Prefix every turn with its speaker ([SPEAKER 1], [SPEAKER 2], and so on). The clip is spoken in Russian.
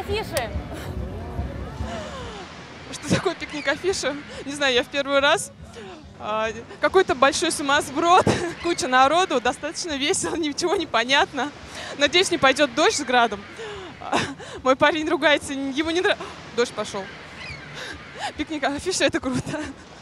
[SPEAKER 1] афиши.
[SPEAKER 2] Что такое пикник афиша? Не знаю, я в первый раз. Какой-то большой сумасброд, куча народу, достаточно весело, ничего не понятно. Надеюсь, не пойдет дождь с градом. Мой парень ругается, ему не нравится. Дождь пошел. Пикник афиша — это круто.